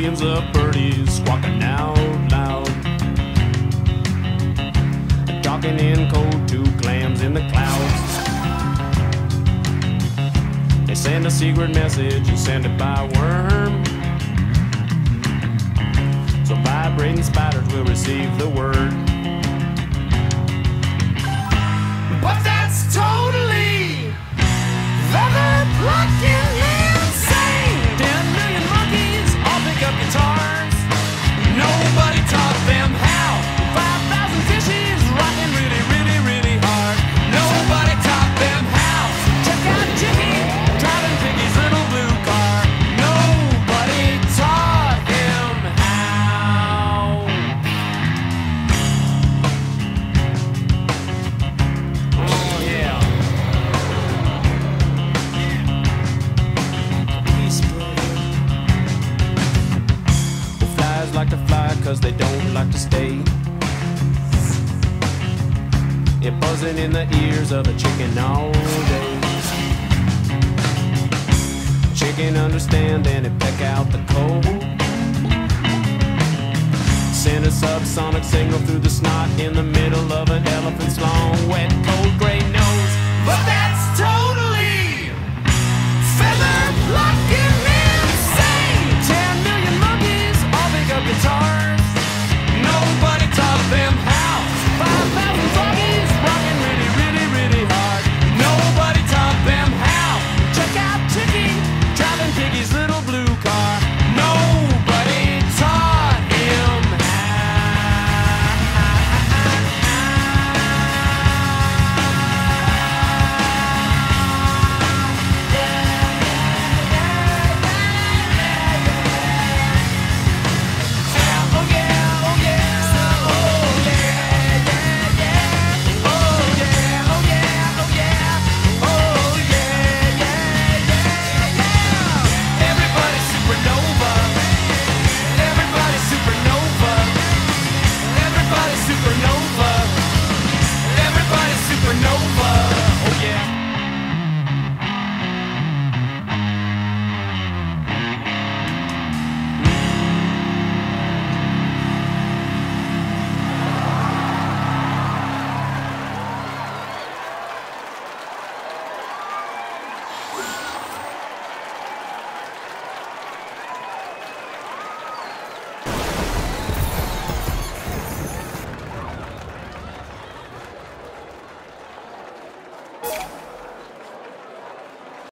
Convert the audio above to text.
millions of birdies squawking out loud, talking in code to clams in the clouds. They send a secret message and send it by worm, so vibrating spiders will receive the word. But that's totally leather-plucking insane. 10 million monkeys all pick up guitars. Nobody taught them how. 5,000 fishes rocking really, really, really hard. Nobody taught them how. Check out Jimmy driving Piggy's little blue car. Nobody taught him how. Oh yeah. Well, flies like to fly 'cause they don't like to stay. It buzzing in the ears of a chicken all day. Chicken understand and it peck out the cold. Send a subsonic signal through the snot in the middle of an elephant's long, wet, cold, gray nose. But